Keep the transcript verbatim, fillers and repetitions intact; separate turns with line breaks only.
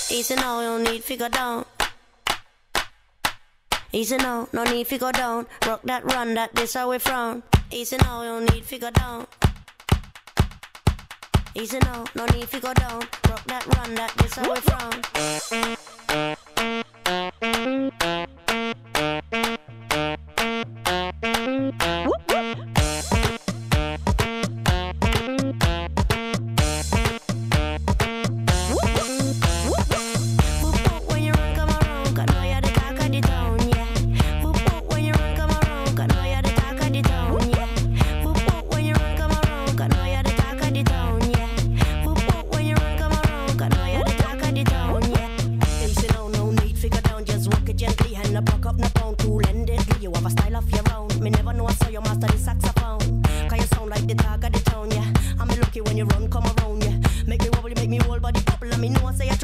Easy now, you don't need figure down. Easy now, no need figure down. Rock that, run that, this how we frown. Easy now, you don't need figure down. Easy now, no need figure down. Rock that, run that, this how we frown. When you run, come around, yeah. Make me wobble, you make me whole body bubble. And me know I say